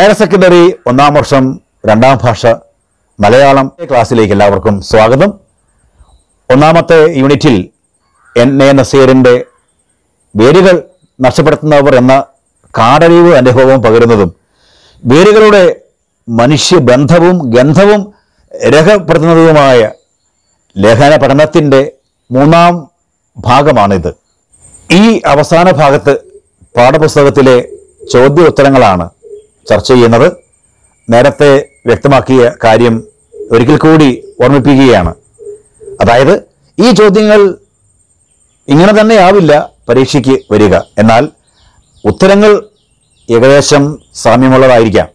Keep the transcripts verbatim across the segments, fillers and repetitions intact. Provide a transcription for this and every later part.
Higher secondary ഒന്നാം വർഷം രണ്ടാം ഭാഷ മലയാളം ക്ലാസ്സിലേക്ക് എല്ലാവർക്കും സ്വാഗതം. ഒന്നാമത്തെ യൂണിറ്റിൽ എൻ എ നസീറിൻ്റെ വേരുകൾ നഷ്ടപ്പെടുത്തുന്നവർ എന്ന കാടറിവ് അനുഭവം പകരുന്നതും വേരുകളുടെ മനുഷ്യബന്ധവും ഗന്ധവും രേഖപ്പെടുത്തുന്നതുമായ ലേഖന പഠനത്തിൻ്റെ മൂന്നാം ഭാഗമാണിത്. ഈ അവസാന ഭാഗത്ത് പാഠപുസ്തകത്തിലെ ചോദ്യോത്തരങ്ങളാണ് ചർച്ച ചെയ്യുന്നത്. നേരത്തെ വ്യക്തമാക്കിയ കാര്യം ഒരിക്കൽ കൂടി ഓർമ്മിപ്പിക്കുകയാണ്. അതായത് ഈ ചോദ്യങ്ങൾ ഇങ്ങനെ തന്നെയാവില്ല പരീക്ഷയ്ക്ക് വരിക, എന്നാൽ ഉത്തരങ്ങൾ ഏകദേശം സാമ്യമുള്ളതായിരിക്കാം.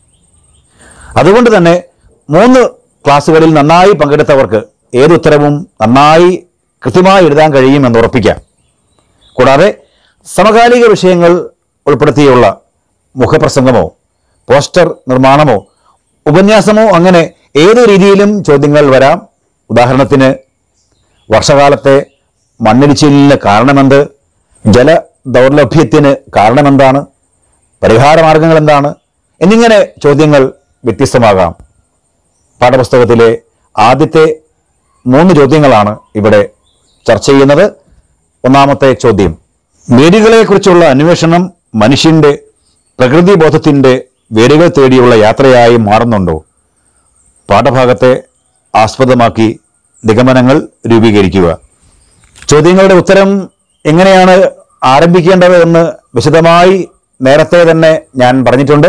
അതുകൊണ്ട് തന്നെ മൂന്ന് ക്ലാസ്സുകളിൽ നന്നായി പങ്കെടുത്തവർക്ക് ഏതുത്തരവും നന്നായി കൃത്യമായി എഴുതാൻ കഴിയുമെന്ന് ഉറപ്പിക്കാം. കൂടാതെ സമകാലിക വിഷയങ്ങൾ ഉൾപ്പെടുത്തിയുള്ള മുഖപ്രസംഗമോ പോസ്റ്റർ നിർമ്മാണമോ ഉപന്യാസമോ അങ്ങനെ ഏതു രീതിയിലും ചോദ്യങ്ങൾ വരാം. ഉദാഹരണത്തിന്, വർഷകാലത്തെ മണ്ണിടിച്ചിലിന് കാരണമെന്ത്, ജല ദൗർലഭ്യത്തിന് കാരണമെന്താണ്, പരിഹാരമാർഗങ്ങൾ എന്താണ് എന്നിങ്ങനെ ചോദ്യങ്ങൾ വ്യത്യസ്തമാകാം. പാഠപുസ്തകത്തിലെ ആദ്യത്തെ മൂന്ന് ചോദ്യങ്ങളാണ് ഇവിടെ ചർച്ച ചെയ്യുന്നത്. ഒന്നാമത്തെ ചോദ്യം: വേരുകളെക്കുറിച്ചുള്ള അന്വേഷണം മനുഷ്യൻ്റെ പ്രകൃതിബോധത്തിൻ്റെ വേരുകൾ തേടിയുള്ള യാത്രയായി മാറുന്നുണ്ടോ? പാഠഭാഗത്തെ ആസ്പദമാക്കി നിഗമനങ്ങൾ രൂപീകരിക്കുക. ചോദ്യങ്ങളുടെ ഉത്തരം എങ്ങനെയാണ് ആരംഭിക്കേണ്ടത് എന്ന് വിശദമായി നേരത്തെ തന്നെ ഞാൻ പറഞ്ഞിട്ടുണ്ട്.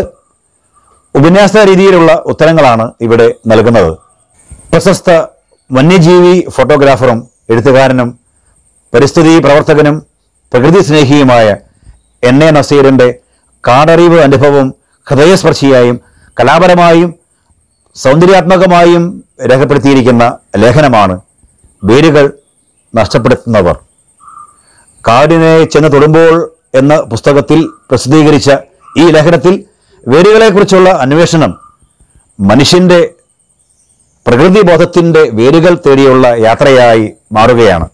ഉപന്യാസ രീതിയിലുള്ള ഉത്തരങ്ങളാണ് ഇവിടെ നൽകുന്നത്. പ്രശസ്ത വന്യജീവി ഫോട്ടോഗ്രാഫറും എഴുത്തുകാരനും പരിസ്ഥിതി പ്രവർത്തകനും പ്രകൃതി സ്നേഹിയുമായ എൻ എ നസീറിൻ്റെ കാടറിവ് അനുഭവം ഹൃദയസ്പർശിയായും കലാപരമായും സൗന്ദര്യാത്മകമായും രേഖപ്പെടുത്തിയിരിക്കുന്ന ലേഖനമാണ് വേരുകൾ നഷ്ടപ്പെടുത്തുന്നവർ. കാടിനെ ചെന്ന് തൊടുമ്പോൾ എന്ന പുസ്തകത്തിൽ പ്രസിദ്ധീകരിച്ച ഈ ലേഖനത്തിൽ വേരുകളെക്കുറിച്ചുള്ള അന്വേഷണം മനുഷ്യൻ്റെ പ്രകൃതിബോധത്തിൻ്റെ വേരുകൾ തേടിയുള്ള യാത്രയായി മാറുകയാണ്.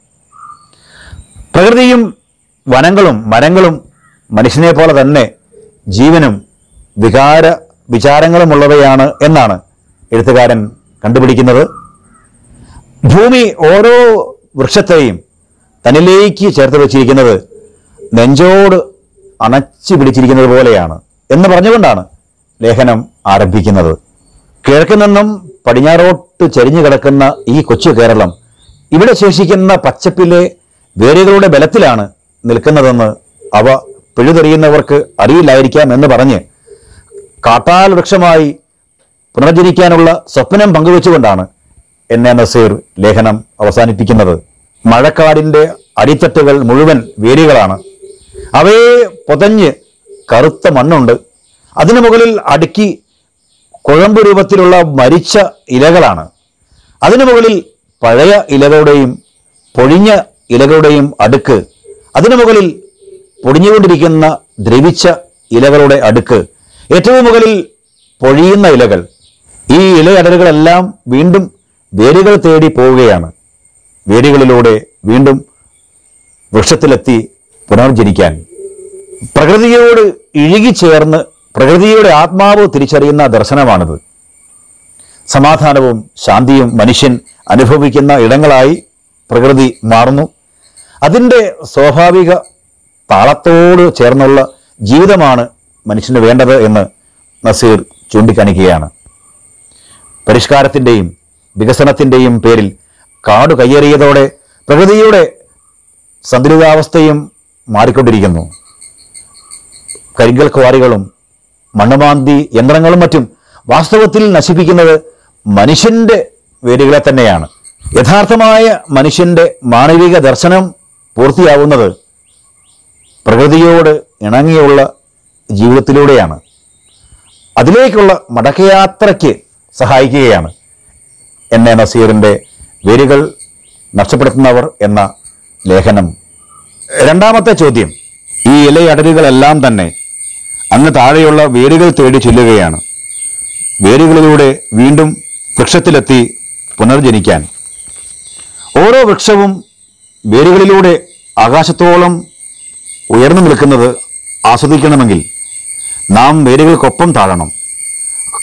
പ്രകൃതിയും വനങ്ങളും മരങ്ങളും മനുഷ്യനെ പോലെ തന്നെ ജീവനും വികാര വിചാരങ്ങളുമുള്ളവയാണ് എന്നാണ് എഴുത്തുകാരൻ കണ്ടുപിടിക്കുന്നത്. ഭൂമി ഓരോ വൃക്ഷത്തെയും തന്നിലേക്ക് ചേർത്ത് വെച്ചിരിക്കുന്നത് നെഞ്ചോട് അണച്ചു പിടിച്ചിരിക്കുന്നത് പോലെയാണ് എന്ന് പറഞ്ഞുകൊണ്ടാണ് ലേഖനം ആരംഭിക്കുന്നത്. കിഴക്ക് നിന്നും പടിഞ്ഞാറോട്ട് ചരിഞ്ഞു കിടക്കുന്ന ഈ കൊച്ചു കേരളം ഇവിടെ ശേഷിക്കുന്ന പച്ചപ്പിലെ വേരുകളുടെ ബലത്തിലാണ് നിൽക്കുന്നതെന്ന് അവ പിഴുതെറിയുന്നവർക്ക് അറിയില്ലായിരിക്കാം എന്ന് പറഞ്ഞ് കാട്ടാൽ വൃക്ഷമായി പുനർജനിക്കാനുള്ള സ്വപ്നം പങ്കുവെച്ചുകൊണ്ടാണ് എൻ എ നസീർ ലേഖനം അവസാനിപ്പിക്കുന്നത്. മഴക്കാടിൻ്റെ അടിത്തട്ടുകൾ മുഴുവൻ വേരുകളാണ്. അവയെ പൊതഞ്ഞ് കറുത്ത മണ്ണുണ്ട്. അതിനു മുകളിൽ അടുക്കി കുഴമ്പ് രൂപത്തിലുള്ള മരിച്ച ഇലകളാണ്. അതിനു മുകളിൽ പഴയ ഇലകളുടെയും പൊഴിഞ്ഞ ഇലകളുടെയും അടുക്ക്. അതിനു മുകളിൽ പൊടിഞ്ഞുകൊണ്ടിരിക്കുന്ന ദ്രവിച്ച ഇലകളുടെ അടുക്ക്. ഏറ്റവും മുകളിൽ പൊഴിയുന്ന ഇലകൾ. ഈ ഇലയടരുകളെല്ലാം വീണ്ടും വേരുകൾ തേടി പോവുകയാണ്. വേരുകളിലൂടെ വീണ്ടും വൃക്ഷത്തിലെത്തി പുനർജനിക്കാൻ. പ്രകൃതിയോട് ഇഴുകിച്ചേർന്ന് പ്രകൃതിയുടെ ആത്മാവ് തിരിച്ചറിയുന്ന ദർശനമാണിത്. സമാധാനവും ശാന്തിയും മനുഷ്യൻ അനുഭവിക്കുന്ന ഇടങ്ങളായി പ്രകൃതി മാറുന്നു. അതിൻ്റെ സ്വാഭാവിക താളത്തോട് ചേർന്നുള്ള ജീവിതമാണ് മനുഷ്യന് വേണ്ടത് എന്ന് നസീർ ചൂണ്ടിക്കാണിക്കുകയാണ്. പരിഷ്കാരത്തിൻ്റെയും വികസനത്തിൻ്റെയും പേരിൽ കാട് കയ്യേറിയതോടെ പ്രകൃതിയുടെ സന്തുലിതാവസ്ഥയും മാറിക്കൊണ്ടിരിക്കുന്നു. കരിങ്കൽ ക്വാറികളും മണ്ണുമാന്തി യന്ത്രങ്ങളും മറ്റും വാസ്തവത്തിൽ നശിപ്പിക്കുന്നത് മനുഷ്യൻ്റെ വേരുകളെ തന്നെയാണ്. യഥാർത്ഥമായ മനുഷ്യൻ്റെ മാനവിക ദർശനം പൂർത്തിയാവുന്നത് പ്രകൃതിയോട് ഇണങ്ങിയുള്ള ജീവിതത്തിലൂടെയാണ്. അതിലേക്കുള്ള മടക്കയാത്രയ്ക്ക് സഹായിക്കുകയാണ് എൻ എ നസീറിൻ്റെ വേരുകൾ നഷ്ടപ്പെടുത്തുന്നവർ എന്ന ലേഖനം. രണ്ടാമത്തെ ചോദ്യം: ഈ ഇലയടരുകളെല്ലാം തന്നെ അങ്ങ് താഴെയുള്ള വേരുകൾ തേടി ചെല്ലുകയാണ്. വേരുകളിലൂടെ വീണ്ടും വൃക്ഷത്തിലെത്തി പുനർജനിക്കാൻ. ഓരോ വൃക്ഷവും വേരുകളിലൂടെ ആകാശത്തോളം ഉയർന്നു നിൽക്കുന്നത് ആസ്വദിക്കണമെങ്കിൽ നാം വേരുകൾക്കൊപ്പം താഴണം.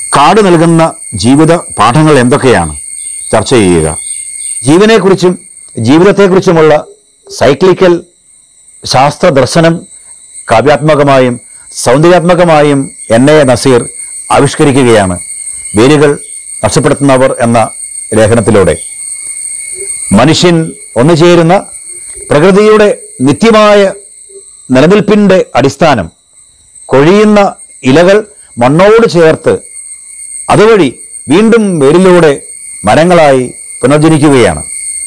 കാട് നൽകുന്ന ജീവിത പാഠങ്ങൾ എന്തൊക്കെയാണ് ചർച്ച ചെയ്യുക. ജീവനെക്കുറിച്ചും ജീവിതത്തെക്കുറിച്ചുമുള്ള സൈക്ലിക്കൽ ശാസ്ത്ര ദർശനം കാവ്യാത്മകമായും സൗന്ദര്യാത്മകമായും എൻ എ നസീർ ആവിഷ്കരിക്കുകയാണ് വേരുകൾ നഷ്ടപ്പെടുത്തുന്നവർ എന്ന ലേഖനത്തിലൂടെ. മനുഷ്യൻ ഒന്നുചേരുന്ന പ്രകൃതിയുടെ നിത്യമായ നിലനിൽപ്പിൻ്റെ അടിസ്ഥാനം കൊഴിയുന്ന ഇലകൾ മണ്ണോട് ചേർത്ത് അതുവഴി വീണ്ടും വേരിലൂടെ മരങ്ങളായി പുനർജനിക്കുകയാണ്.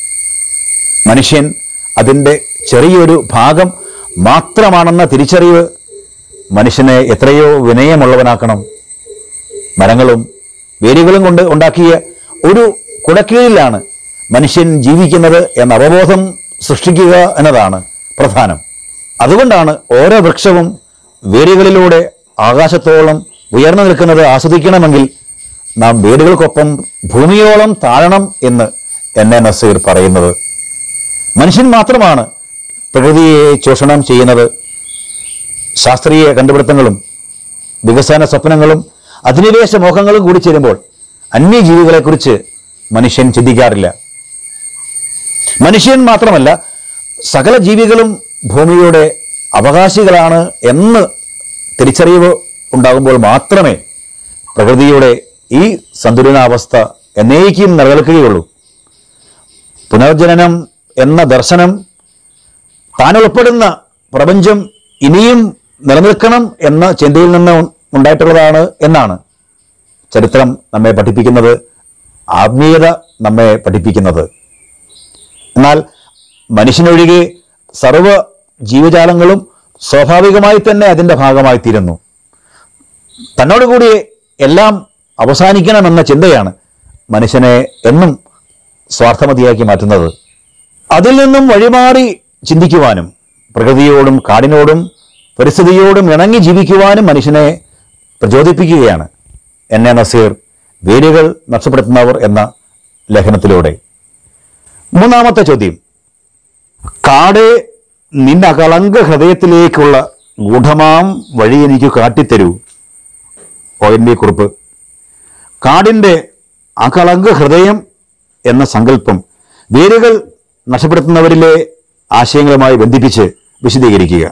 മനുഷ്യൻ അതിൻ്റെ ചെറിയൊരു ഭാഗം മാത്രമാണെന്ന തിരിച്ചറിവ് മനുഷ്യനെ എത്രയോ വിനയമുള്ളവനാക്കണം. മരങ്ങളും വേരുകളും കൊണ്ട് ഉണ്ടാക്കിയ ഒരു കുടക്കീഴിലാണ് മനുഷ്യൻ ജീവിക്കുന്നത് എന്ന അവബോധം സൃഷ്ടിക്കുക എന്നതാണ് പ്രധാനം. അതുകൊണ്ടാണ് ഓരോ വൃക്ഷവും വേരുകളിലൂടെ ആകാശത്തോളം ഉയർന്നു നിൽക്കുന്നത് ആസ്വദിക്കണമെങ്കിൽ നാം വേരുകൾക്കൊപ്പം ഭൂമിയോളം താഴണം എന്ന് എൻ എ നസീർ പറയുന്നത്. മനുഷ്യൻ മാത്രമാണ് പ്രകൃതിയെ ചൂഷണം ചെയ്യുന്നത്. ശാസ്ത്രീയ കണ്ടുപിടുത്തങ്ങളും വികസന സ്വപ്നങ്ങളും അധിനിവേശ മോഹങ്ങളും കൂടി ചേരുമ്പോൾ അന്യജീവികളെക്കുറിച്ച് മനുഷ്യൻ ചിന്തിക്കാറില്ല. മനുഷ്യൻ മാത്രമല്ല, സകല ജീവികളും ഭൂമിയുടെ അവകാശികളാണ് എന്ന് തിരിച്ചറിവ് ഉണ്ടാകുമ്പോൾ മാത്രമേ പ്രകൃതിയുടെ ഈ സന്തുലനാവസ്ഥ എന്നേക്കും നിലനിൽക്കുകയുള്ളൂ. പുനർജനനം എന്ന ദർശനം താൻ ഉൾപ്പെടുന്ന പ്രപഞ്ചം ഇനിയും നിലനിൽക്കണം എന്ന ചിന്തയിൽ നിന്ന് ഉണ്ടായിട്ടുള്ളതാണ് എന്നാണ് ചരിത്രം നമ്മെ പഠിപ്പിക്കുന്നത്, ആത്മീയത നമ്മെ പഠിപ്പിക്കുന്നത്. എന്നാൽ മനുഷ്യനൊഴികെ സർവ ജീവജാലങ്ങളും സ്വാഭാവികമായി തന്നെ അതിൻ്റെ ഭാഗമായി തീരുന്നു. തന്നോടുകൂടി എല്ലാം അവസാനിക്കണമെന്ന ചിന്തയാണ് മനുഷ്യനെ എന്നും സ്വാർത്ഥമതിയാക്കി മാറ്റുന്നത്. അതിൽ നിന്നും വഴിമാറി ചിന്തിക്കുവാനും പ്രകൃതിയോടും കാടിനോടും പരിസ്ഥിതിയോടും ഇണങ്ങി ജീവിക്കുവാനും മനുഷ്യനെ പ്രചോദിപ്പിക്കുകയാണ് എൻ എ നസീർ വേരുകൾ നഷ്ടപ്പെടുത്തുന്നവർ എന്ന ലേഖനത്തിലൂടെ. മൂന്നാമത്തെ ചോദ്യം, കാട് നിന്റെ അകളങ്ക ഹൃദയത്തിലേക്കുള്ള ഗൂഢമാം വഴി എനിക്ക് കാട്ടിത്തരൂ. O N V Kurup. കാടിൻ്റെ അകളങ്ക ഹൃദയം എന്ന സങ്കല്പം വേരുകൾ നഷ്ടപ്പെടുത്തുന്നവരിലെ ആശയങ്ങളുമായി ബന്ധിപ്പിച്ച് വിശദീകരിക്കുക.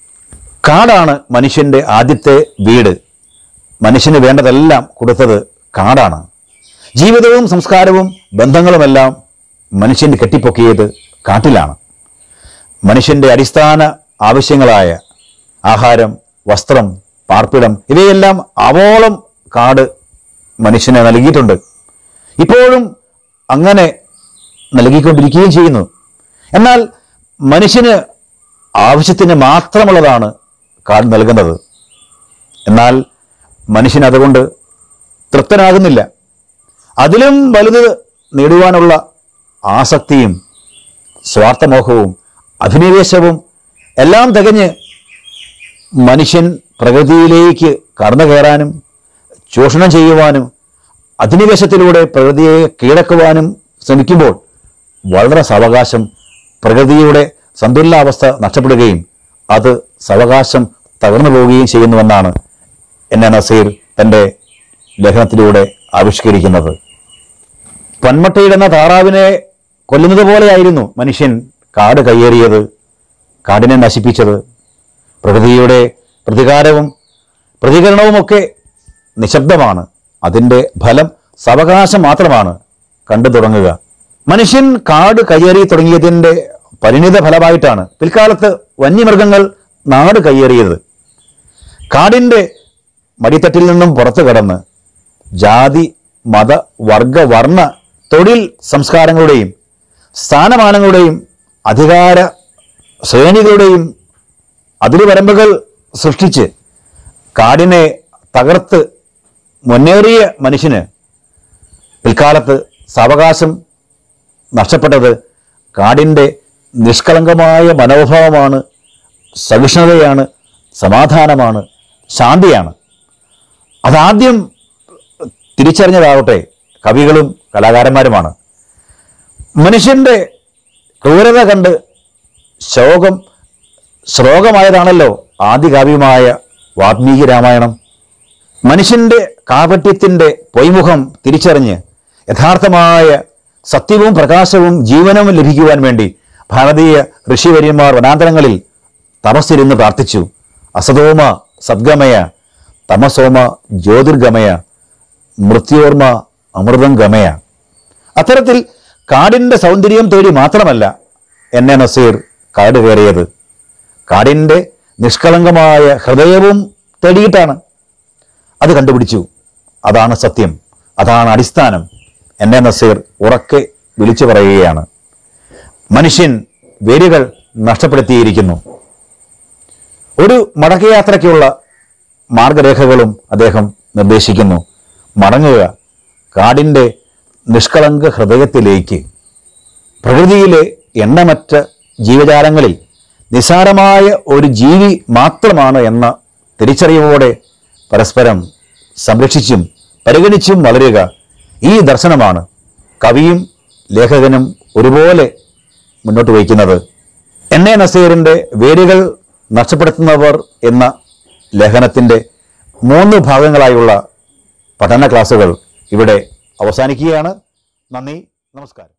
കാടാണ് മനുഷ്യൻ്റെ ആദ്യത്തെ വീട്. മനുഷ്യന് വേണ്ടതെല്ലാം കൊടുത്തത് കാടാണ്. ജീവിതവും സംസ്കാരവും ബന്ധങ്ങളുമെല്ലാം മനുഷ്യൻ കെട്ടിപ്പൊക്കിയത് കാട്ടിലാണ്. മനുഷ്യൻ്റെ അടിസ്ഥാന ആവശ്യങ്ങളായ ആഹാരം, വസ്ത്രം, പാർപ്പിടം ഇവയെല്ലാം ആവോളം കാട് മനുഷ്യന് നൽകിയിട്ടുണ്ട്. ഇപ്പോഴും അങ്ങനെ നൽകിക്കൊണ്ടിരിക്കുകയും ചെയ്യുന്നു. എന്നാൽ മനുഷ്യന് ആവശ്യത്തിന് മാത്രമുള്ളതാണ് കാട് നൽകുന്നത്. എന്നാൽ മനുഷ്യൻ അതുകൊണ്ട് തൃപ്തനാകുന്നില്ല. അതിലും വലുത് നേടുവാനുള്ള ആസക്തിയും സ്വാർത്ഥമോഹവും അഭിനിവേശവും എല്ലാം തികഞ്ഞ് മനുഷ്യൻ പ്രകൃതിയിലേക്ക് കടന്നു കയറാനും ചൂഷണം ചെയ്യുവാനും അധിനിവേശത്തിലൂടെ പ്രകൃതിയെ കീഴടക്കുവാനും ശ്രമിക്കുമ്പോൾ വളരെ സാവകാശം പ്രകൃതിയുടെ സന്തുലനാവസ്ഥ നഷ്ടപ്പെടുകയും അത് സാവകാശം തകർന്നു പോവുകയും ചെയ്യുന്നുവെന്നാണ് എൻ എ നസീർ തൻ്റെ ലേഖനത്തിലൂടെ ആവിഷ്കരിക്കുന്നത്. പൊന്മട്ടയിടുന്ന താറാവിനെ കൊല്ലുന്നത് പോലെയായിരുന്നു മനുഷ്യൻ കാട് കയ്യേറിയത്, കാടിനെ നശിപ്പിച്ചത്. പ്രകൃതിയുടെ പ്രതികാരവും പ്രതികരണവുമൊക്കെ നിശബ്ദമാണ്. അതിൻ്റെ ഫലം സാവകാശം മാത്രമാണ് കണ്ടു തുടങ്ങുക. മനുഷ്യൻ കാട് കയ്യേറി തുടങ്ങിയതിൻ്റെ പരിണിത ഫലമായിട്ടാണ് പിൽക്കാലത്ത് വന്യമൃഗങ്ങൾ നാട് കയ്യേറിയത്. കാടിൻ്റെ മടിത്തട്ടിൽ നിന്നും പുറത്തു കടന്ന് ജാതി, മത, വർഗ, വർണ്ണ, തൊഴിൽ സംസ്കാരങ്ങളുടെയും സ്ഥാനമാനങ്ങളുടെയും അധികാര ശ്രേണികളുടെയും അതിരുവരമ്പുകൾ സൃഷ്ടിച്ച് കാടിനെ തകർത്ത് മുന്നേറിയ മനുഷ്യന് പിൽക്കാലത്ത് സാവകാശം നഷ്ടപ്പെട്ടത് കാടിൻ്റെ നിഷ്കളങ്കമായ മനോഭാവമാണ്, സഹിഷ്ണുതയാണ്, സമാധാനമാണ്, ശാന്തിയാണ്. അതാദ്യം തിരിച്ചറിഞ്ഞതാവട്ടെ കവികളും കലാകാരന്മാരുമാണ്. മനുഷ്യൻ്റെ ക്രൂരത കണ്ട് ശോകം ശ്ലോകമായതാണല്ലോ ആദികാവ്യമായ വാൽമീകി രാമായണം. മനുഷ്യൻ്റെ കാപട്യത്തിൻ്റെ പൊയ്മുഖം തിരിച്ചറിഞ്ഞ് യഥാർത്ഥമായ സത്യവും പ്രകാശവും ജീവനും ലഭിക്കുവാൻ വേണ്ടി ഭാരതീയ ഋഷിവര്യന്മാർ വനാന്തരങ്ങളിൽ തപസ്സിരുന്ന് പ്രാർത്ഥിച്ചു. അസതോമ സദ്ഗമയ, തമസോമ ജ്യോതിർഗമയ, മൃത്യോർമ അമൃതം ഗമയ. അത്തരത്തിൽ കാടിൻ്റെ സൗന്ദര്യം തേടി മാത്രമല്ല എൻ എ നസീർ കാട് കയറിയത്, കാടിൻ്റെ നിഷ്കളങ്കമായ ഹൃദയവും തേടിയിട്ടാണ്. അത് കണ്ടുപിടിച്ചു. അതാണ് സത്യം, അതാണ് അടിസ്ഥാനം. എൻ എ നസീർ ഉറക്കെ വിളിച്ചു പറയുകയാണ്, മനുഷ്യൻ വേരുകൾ നഷ്ടപ്പെടുത്തിയിരിക്കുന്നു. ഒരു മടക്കയാത്രയ്ക്കുള്ള മാർഗരേഖകളും അദ്ദേഹം നിർദ്ദേശിക്കുന്നു. മടങ്ങുക കാടിൻ്റെ നിഷ്കളങ്ക ഹൃദയത്തിലേക്ക്. പ്രകൃതിയിലെ എണ്ണമറ്റ ജീവജാലങ്ങളിൽ നിസാരമായ ഒരു ജീവി മാത്രമാണ് എന്ന തിരിച്ചറിവോടെ പരസ്പരം സംരക്ഷിച്ചും പരിഗണിച്ചും വളരുക. ഈ ദർശനമാണ് കവിയും ലേഖകനും ഒരുപോലെ മുന്നോട്ട് വയ്ക്കുന്നത്. എൻ എ നസീറിൻ്റെ വേരുകൾ നഷ്ടപ്പെടുത്തുന്നവർ എന്ന ലേഖനത്തിൻ്റെ മൂന്ന് ഭാഗങ്ങളായുള്ള പഠന ക്ലാസുകൾ ഇവിടെ അവസാനിക്കുകയാണ്. നന്ദി, നമസ്കാരം.